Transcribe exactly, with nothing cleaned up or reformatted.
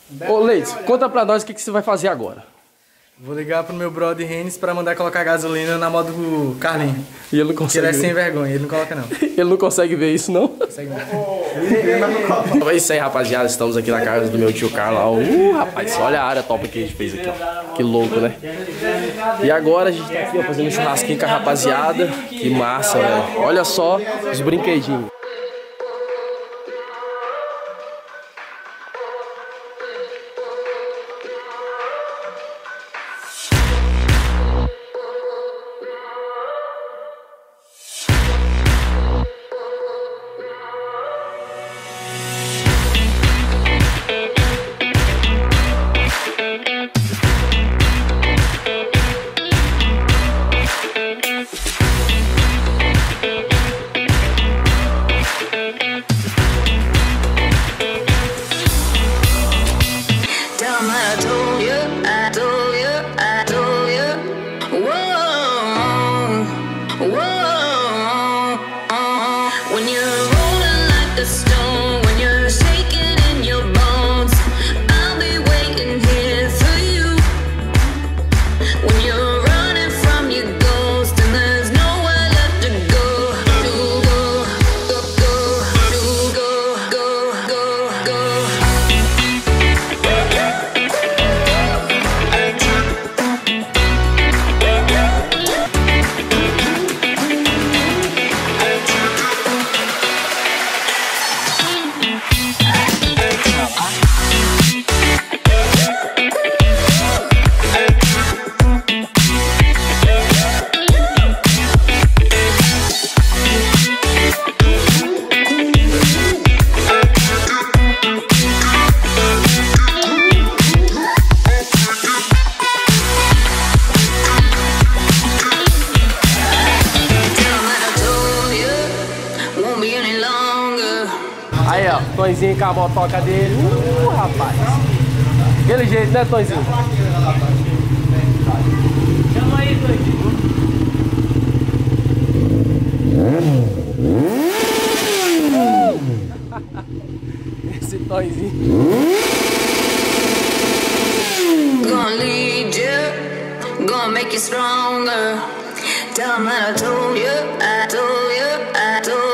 Ô Leite, conta pra nós o que, que você vai fazer agora. Vou ligar pro meu brother Renis pra mandar colocar gasolina na moto do Carlinho. E ele não consegue. Porque ele é sem ver. vergonha, ele não coloca não. Ele não consegue ver isso, não? Consegue não. É isso aí, rapaziada. Estamos aqui na casa do meu tio Carlos. Uh, rapaz, olha a área top que a gente fez aqui, ó. Que louco, né? E agora a gente tá aqui, ó, fazendo um churrasquinho com a rapaziada. Que massa, velho. Olha só os brinquedinhos. Aí, ó, Tonzinho com a motoca dele. Uh, rapaz. Aquele jeito, né, Tonzinho? Chama aí, Tonzinho. Esse Tonzinho. Gonna lead you, gonna make you stronger. Tell 'em that I told you, I told you, I told you.